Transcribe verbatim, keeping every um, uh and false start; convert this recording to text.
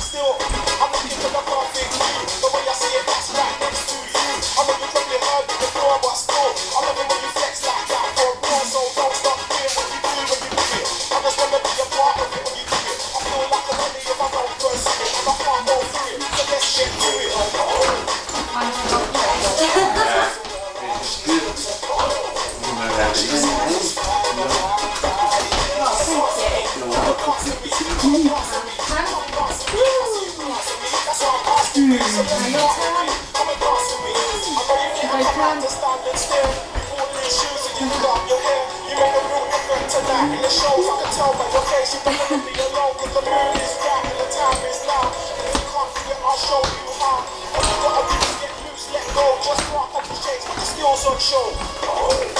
still, I'm looking for the perfect view. The way I see it, that's right next to you. I know you probably heard me before, but still, I love it when you flex like that for real. So don't stop doing what you do when you do it. I just wanna be a part of it when you do it. I feel like a money if I don't pursue it, and I can't go through it. So let's get to it. Show.